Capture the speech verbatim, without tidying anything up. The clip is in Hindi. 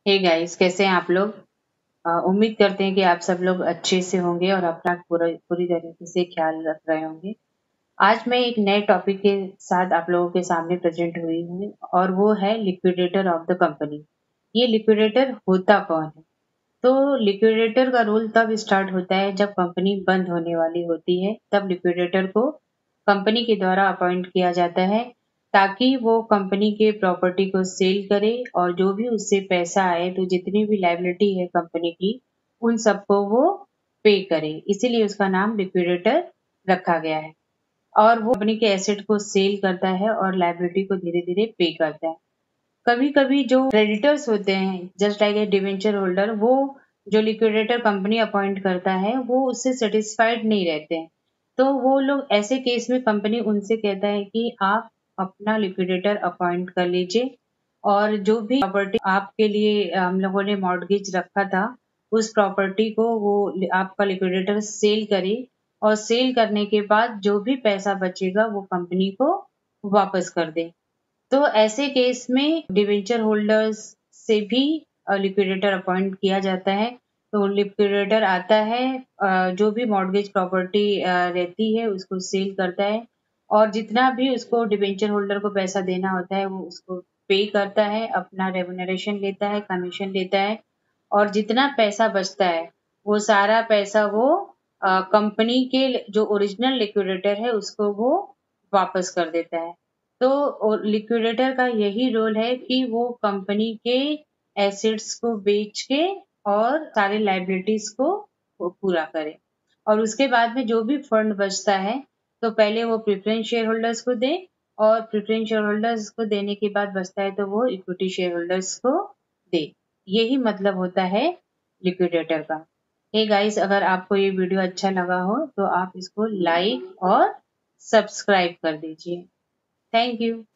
हे गाइस, कैसे हैं आप लोग। अ, उम्मीद करते हैं कि आप सब लोग अच्छे से होंगे और अपना पूरा पूरी तरीके से ख्याल रख रहे होंगे। आज मैं एक नए टॉपिक के साथ आप लोगों के सामने प्रेजेंट हुई हूँ और वो है लिक्विडेटर ऑफ द कंपनी। ये लिक्विडेटर होता कौन है? तो लिक्विडेटर का रोल तब स्टार्ट होता है जब कंपनी बंद होने वाली होती है, तब लिक्विडेटर को कंपनी के द्वारा अपॉइंट किया जाता है ताकि वो कंपनी के प्रॉपर्टी को सेल करे और जो भी उससे पैसा आए तो जितनी भी लायबिलिटी है कंपनी की उन सबको वो पे करे। इसीलिए उसका नाम लिक्विडेटर रखा गया है और वो कंपनी के एसेट को सेल करता है और लायबिलिटी को धीरे धीरे पे करता है। कभी कभी जो क्रेडिटर्स होते हैं just like a debenture holder, वो जो लिक्विडेटर कंपनी अपॉइंट करता है वो उससे सेटिस्फाइड नहीं रहते हैं। तो वो लोग ऐसे केस में कंपनी उनसे कहता है कि आप अपना लिक्विडेटर अपॉइंट कर लीजिए और जो भी प्रॉपर्टी आपके लिए हम लोगों ने मॉर्गेज रखा था उस प्रॉपर्टी को वो आपका लिक्विडेटर सेल करे और सेल करने के बाद जो भी पैसा बचेगा वो कंपनी को वापस कर दे। तो ऐसे केस में डिवेंचर होल्डर्स से भी लिक्विडेटर अपॉइंट किया जाता है। तो लिक्विडेटर आता है, अ, जो भी मॉर्गेज प्रॉपर्टी रहती है उसको सेल करता है और जितना भी उसको डिवेंचर होल्डर को पैसा देना होता है वो उसको पे करता है, अपना रेमुनरेशन लेता है, कमीशन लेता है और जितना पैसा बचता है वो सारा पैसा वो कंपनी के जो ओरिजिनल लिक्विडेटर है उसको वो वापस कर देता है। तो लिक्विडेटर का यही रोल है कि वो कंपनी के एसेट्स को बेच के और सारे लाइबिलिटीज को वो पूरा करे और उसके बाद में जो भी फंड बचता है तो पहले वो प्रेफरेंस शेयर होल्डर्स को दे और प्रेफरेंस शेयर होल्डर्स को देने के बाद बचता है तो वो इक्विटी शेयर होल्डर्स को दे। यही मतलब होता है लिक्विडेटर का। हे गाइस, अगर आपको ये वीडियो अच्छा लगा हो तो आप इसको लाइक और सब्सक्राइब कर दीजिए। Thank you.